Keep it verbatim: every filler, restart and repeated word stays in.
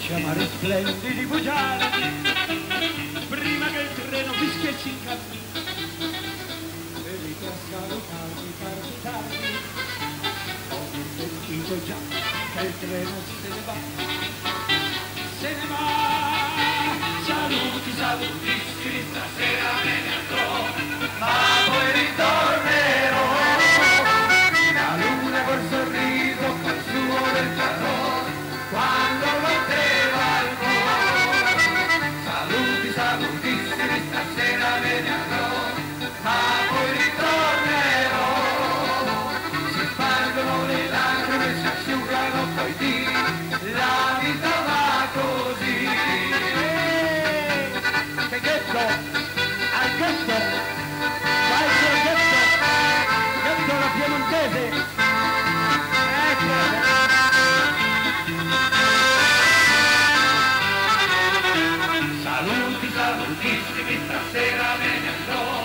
chiamare splendidi bugiardi, prima che il treno fischia e si incammi, e dico a salutarmi tardi tardi, ho sentito già che il treno se ne va, se ne va. Saluti, salutissimi, stasera me ne andrò, ma poi ritornerò. La luna col sorriso, col suo del terrore, quando batteva il cuore. Saluti, salutissimi, stasera me ne andrò, ma poi ritornerò. Si spargono le lacrime, si asciugano poi di, la vita va così. Che ghetto, al ghetto, vai sul ghetto, ghetto la piemontese, ecco. Saluti, salutissimi, stasera me ne andrò,